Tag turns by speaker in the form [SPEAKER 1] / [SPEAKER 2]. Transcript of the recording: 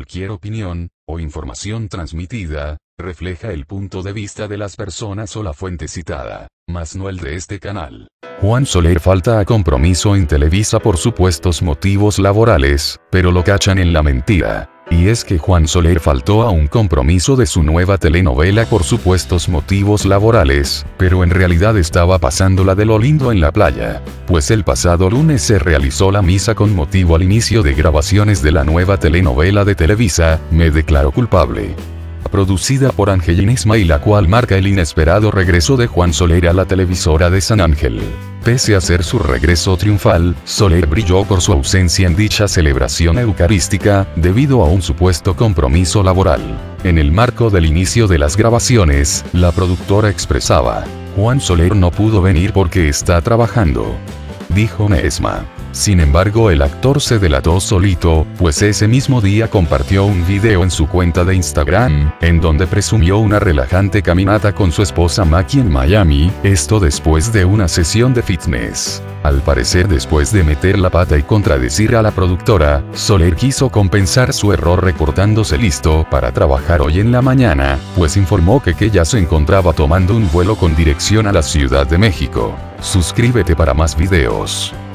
[SPEAKER 1] Cualquier opinión, o información transmitida, refleja el punto de vista de las personas o la fuente citada, mas no el de este canal. Juan Soler falta a compromiso en Televisa por supuestos motivos laborales, pero lo cachan en la mentira. Y es que Juan Soler faltó a un compromiso de su nueva telenovela por supuestos motivos laborales, pero en realidad estaba pasándola de lo lindo en la playa. Pues el pasado lunes se realizó la misa con motivo al inicio de grabaciones de la nueva telenovela de Televisa, Me declaro culpable, producida por Ángel Nesma, y la cual marca el inesperado regreso de Juan Soler a la televisora de San Ángel. Pese a ser su regreso triunfal, Soler brilló por su ausencia en dicha celebración eucarística, debido a un supuesto compromiso laboral. En el marco del inicio de las grabaciones, la productora expresaba: Juan Soler no pudo venir porque está trabajando, dijo Nesma. Sin embargo, el actor se delató solito, pues ese mismo día compartió un video en su cuenta de Instagram, en donde presumió una relajante caminata con su esposa Maki en Miami, esto después de una sesión de fitness. Al parecer, después de meter la pata y contradecir a la productora, Soler quiso compensar su error reportándose listo para trabajar hoy en la mañana, pues informó que ya se encontraba tomando un vuelo con dirección a la Ciudad de México. Suscríbete para más videos.